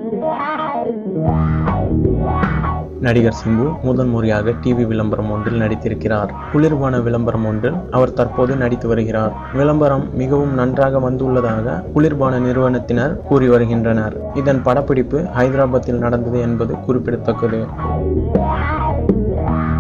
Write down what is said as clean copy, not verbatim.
நடிகர் சிம்பு முதன் முறையாக டிவி விளம்பரம் ஒன்றில் நடித்திருக்கிறார். குளிர்பான விளம்பரம் ஒன்றில் அவர் தற்போது நடித்து வருகிறார். விளம்பரம் மிகவும் நன்றாக வந்துள்ளதாக குளிர்பான நிறுவனத்தினர் கூறி வருகின்றனர். இதன் படப்பிடிப்பு ஹைதராபாத்தில் நடந்தது என்பது குறிப்பிடத்தக்கது.